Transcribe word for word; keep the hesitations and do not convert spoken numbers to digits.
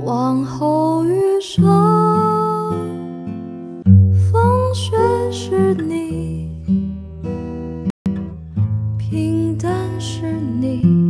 往后余生，风雪是你，平淡是你。